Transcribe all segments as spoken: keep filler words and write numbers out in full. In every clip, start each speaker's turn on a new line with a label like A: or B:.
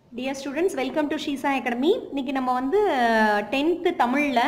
A: Dear students, welcome to Shisa Academy. இன்னைக்கு நம்ம வந்து tenth தமிழ்ல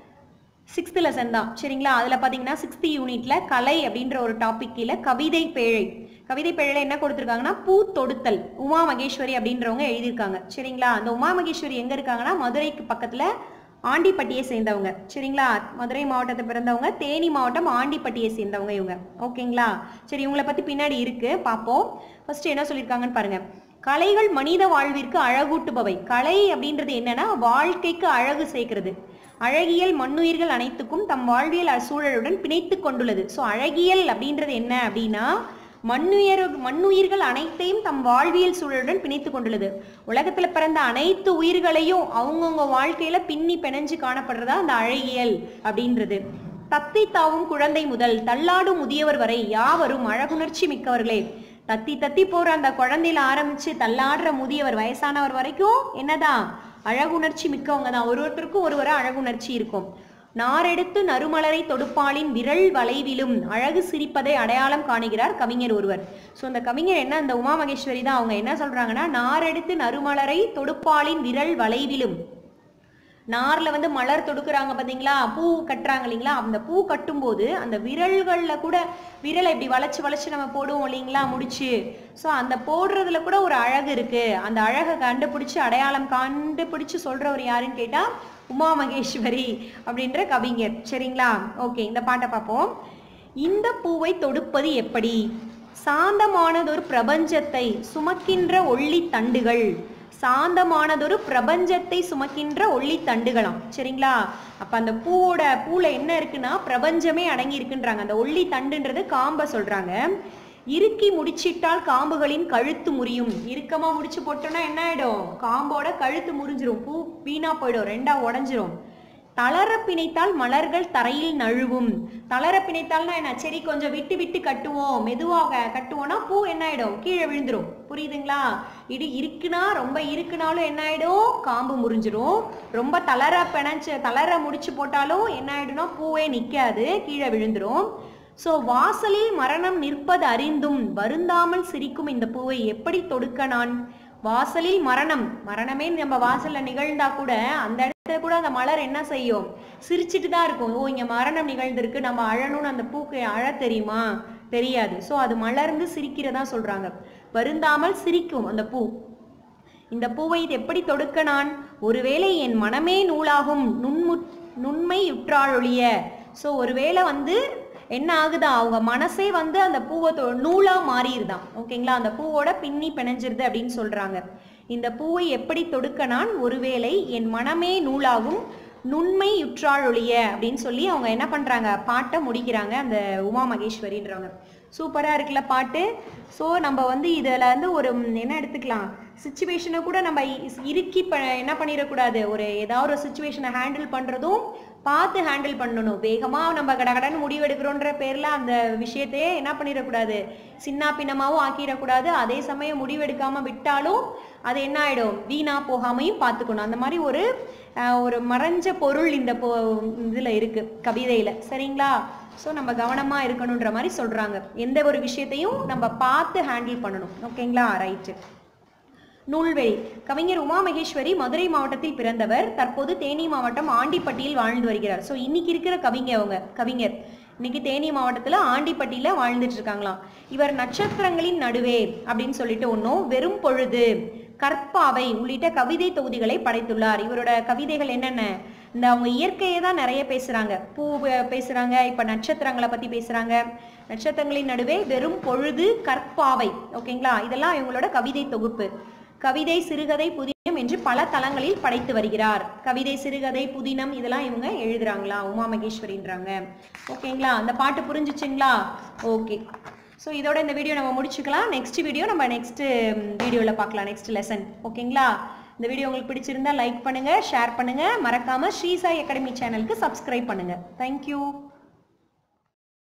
A: sixth lesson தான். சரிங்களா? அதுல பாத்தீங்கன்னா sixth யூனிட்ல கலை அப்படிங்கற ஒரு டாபிக் கீழ கவிதை பேழை. கவிதை பேழையில என்ன கொடுத்திருக்காங்கன்னா பூ தொடுத்தல். உமா மகேஸ்வரி அப்படின்றவங்க எழுதி இருக்காங்க. சரிங்களா? அந்த உமா மகேஸ்வரி எங்க இருக்காங்கன்னா மதுரைக்கு பக்கத்துல ஆண்டிப்பட்டியை சேர்ந்தவங்க. சரிங்களா? மதுரை மாவட்டத்தை பிறந்தவங்க, தேனி மாவட்டம் ஆண்டிப்பட்டியை சேர்ந்தவங்க இவங்க. ஓகேங்களா? சரி, இவங்களை பத்தி பின்னாடி இருக்கு பாப்போம். ஃபர்ஸ்ட் என்ன சொல்லிருக்காங்கன்னு பாருங்க. கலைகள் மனித வாழ்விற்கு அழகூட்டுபவை. கலை அப்படின்றது என்னன்னா வாழ்க்கைக்கு அழகு சேர்க்கிறது. அழகியல் மண்ணுயிர்கள் அனைத்துக்கும் தம் வாழ்வியல் சூழலுடன் பிணைத்து கொண்டுள்ளது. ஸோ அழகியல் அப்படின்றது என்ன அப்படின்னா மண்ணுயிர் மண்ணுயிர்கள் அனைத்தையும் தம் வாழ்வியல் சூழலுடன் பிணைத்து கொண்டுள்ளது. உலகத்துல பிறந்த அனைத்து உயிர்களையும் அவங்கவுங்க வாழ்க்கையில பின்னி பிணைஞ்சு காணப்படுறதா அந்த அழகியல் அப்படின்றது. தத்தி தாவும் குழந்தை முதல் தள்ளாடும் முதியவர் வரை யாவரும் அழகுணர்ச்சி மிக்கவர்களே. தத்தி தத்தி போற அந்த குழந்தையில ஆரம்பிச்சு தள்ளாடுற முதியவர் வயசானவர் வரைக்கும் என்னதான் அழகுணர்ச்சி மிக்கவங்க தான். ஒரு ஒருத்தருக்கும் ஒரு ஒரு அழகுணர்ச்சி இருக்கும். நாரெடுத்து நறுமலரை தொடுப்பாளின் விரல் வளைவிலும் அழகு சிரிப்பதை அடையாளம் காணுகிறார் கவிஞர் ஒருவர். ஸோ அந்த கவிஞர் என்ன, அந்த உமா மகேஸ்வரி தான். அவங்க என்ன சொல்றாங்கன்னா, நாரெடுத்து நறுமலரை தொடுப்பாளின் விரல் வளைவிலும், நார்ல வந்து மலர் தொடுக்குறாங்க பாத்தீங்களா, பூ கட்டுறாங்க இல்லைங்களா, அந்த பூ கட்டும் போது அந்த விரல்கள்ல கூட விரலை இப்படி வளைச்சு வளைச்சு நம்ம போடுவோம் இல்லைங்களா முடிச்சு. ஸோ அந்த போடுறதுல கூட ஒரு அழகு இருக்கு. அந்த அழகை கண்டுபிடிச்சு அடையாளம் கண்டுபிடிச்சு சொல்றவர் யாருன்னு கேட்டா உமா மகேஸ்வரி அப்படின்ற கவிஞர். சரிங்களா? ஓகே, இந்த பாட்டை பார்ப்போம். இந்த பூவை தொடுப்பது எப்படி? சாந்தமானதொரு பிரபஞ்சத்தை சுமக்கின்ற ஒள்ளி தண்டுகள். சாந்தமானதொரு பிரபஞ்சத்தை சுமக்கின்ற ஒள்ளி தண்டுகளாம். சரிங்களா? அப்ப அந்த பூவோட பூல என்ன இருக்குன்னா பிரபஞ்சமே அடங்கி இருக்குன்றாங்க. அந்த ஒள்ளி தண்டுன்றது காம்ப சொல்றாங்க. இறுக்கி முடிச்சிட்டால் காம்புகளின் கழுத்து முறியும். இறுக்கமா முடிச்சு போட்டோம்னா என்ன ஆயிடும்? காம்போட கழுத்து முறிஞ்சிரும், பூ வீணா போயிடும், ரெண்டா உடஞ்சிரும். தளர பிணைத்தால் மலர்கள் தரையில் நழுவும். தளர பிணைத்தால்னா என்ன? சரி, கொஞ்சம் விட்டு விட்டு கட்டுவோம், மெதுவாக கட்டுவோம்னா பூ என்ன ஆயிடும்? கீழே விழுந்துரும். புரியுதுங்களா? இடி இருக்குன்னா ரொம்ப இருக்குனாலும் என்ன ஆயிடும்? காம்பு முறிஞ்சிரும். ரொம்ப தளர பிணைச்சு தளர முடிச்சு போட்டாலும் என்ன ஆயிடும்னா பூவே நிக்காது, கீழே விழுந்துரும். ஸோ வாசலில் மரணம் நிற்பது அறிந்தும் வருந்தாமல் சிரிக்கும் இந்த பூவை எப்படி தொடுக்க நான்? வாசலில் மரணம், மரணமே நம்ம வாசல்ல நிகழ்ந்தா கூட அந்த இடத்துல கூட அந்த மலர் என்ன செய்யும்? சிரிச்சுட்டு தான் இருக்கும். ஓ, இங்க மரணம் நிகழ்ந்திருக்கு, நம்ம அழணும்னு அந்த பூக்கு அழ தெரியுமா? தெரியாது. ஸோ அது மலர்ந்து சிரிக்கிறதா சொல்றாங்க. வருந்தாமல் சிரிக்கும் அந்த பூ. இந்த பூவை இது எப்படி தொடுக்க நான்? ஒருவேளை என் மனமே நூலாகும் நுண்மு நுண்மை உற்றாளொழிய. ஸோ ஒருவேளை வந்து என்ன ஆகுதா, அவங்க மனசே வந்து அந்த பூவை நூலா மாறிடுதான். ஓகேங்களா? அந்த பூவோட பின்னி பிணைஞ்சிருது அப்படின்னு சொல்றாங்க. இந்த பூவை எப்படி தொடுக்க நான்? ஒருவேளை என் மனமே நூலாகும் நுண்மை உற்றாளொழிய அப்படின்னு சொல்லி அவங்க என்ன பண்றாங்க, பாட்டை முடிக்கிறாங்க அந்த உமா மகேஸ்வரின்றவங்க. சூப்பரா இருக்குல்ல பாட்டு. ஸோ நம்ம வந்து இதுல வந்து ஒரு என்ன எடுத்துக்கலாம், சிச்சுவேஷனை கூட நம்ம இறுக்கி என்ன பண்ணிடக்கூடாது. ஒரு ஏதாவது ஒரு சிச்சுவேஷனை ஹேண்டில் பண்றதும் பார்த்து ஹேண்டில் பண்ணணும். வேகமா நம்ம கடகடன்னு முடிவெடுக்கிறோன்ற பேர்ல அந்த விஷயத்தையே என்ன பண்ணிடக்கூடாது, சின்ன பின்னமாவும் ஆக்கிடக்கூடாது. அதே சமயம் முடிவெடுக்காம விட்டாலும் அது என்ன ஆயிடும், வீணா போகாமையும் பார்த்துக்கணும். அந்த மாதிரி ஒரு ஒரு மறைஞ்ச பொருள் இந்த இதுல இருக்கு கவிதையில. சரிங்களா? ஸோ நம்ம கவனமா இருக்கணும்ன்ற மாதிரி சொல்றாங்க. எந்த ஒரு விஷயத்தையும் நம்ம பார்த்து ஹேண்டில் பண்ணணும். ஓகேங்களா? ரைட்டு. நூல்வெளி. கவிஞர் உமா மகேஸ்வரி மதுரை மாவட்டத்தில் பிறந்தவர். தற்போது தேனி மாவட்டம் ஆண்டிப்பட்டியில் வாழ்ந்து வருகிறார். ஸோ இன்னைக்கு இருக்கிற கவிஞர் அவங்க கவிஞர் இன்னைக்கு தேனி மாவட்டத்துல ஆண்டிப்பட்டியில வாழ்ந்துட்டு இருக்காங்களாம். இவர் நட்சத்திரங்களின் நடுவே அப்படின்னு சொல்லிட்டு ஒன்றும், வெறும் பொழுது, கற்பாவை உள்ளிட்ட கவிதை தொகுதிகளை படைத்துள்ளார். இவரோட கவிதைகள் என்னென்ன? இந்த அவங்க இயற்கையை தான் நிறைய பேசுறாங்க. பூ பேசுறாங்க, இப்ப நட்சத்திரங்களை பத்தி பேசுறாங்க. நட்சத்திரங்களின் நடுவே, வெறும் பொழுது, கற்பாவை. ஓகேங்களா? இதெல்லாம் இவங்களோட கவிதை தொகுப்பு. கவிதை, சிறுகதை, புதினம் என்று பல தளங்களில் படைத்து வருகிறார். கவிதை, சிறுகதை, புதினம் இதெல்லாம் இவங்க எழுதுறாங்களா உமா மகேஸ்வரின்றாங்க. ஓகேங்களா? அந்த பாட்டு புரிஞ்சுச்சுங்களா? ஓகே. ஸோ இதோட இந்த வீடியோ நம்ம முடிச்சுக்கலாம். நெக்ஸ்ட் வீடியோ நம்ம நெக்ஸ்ட் வீடியோவில் பார்க்கலாம், நெக்ஸ்ட் லெசன். ஓகேங்களா? இந்த வீடியோ உங்களுக்கு பிடிச்சிருந்தா லைக் பண்ணுங்க, ஷேர் பண்ணுங்க, மறக்காம ஸ்ரீசாய் அகாடமி சேனலுக்கு சப்ஸ்கிரைப் பண்ணுங்க. தேங்க்யூ.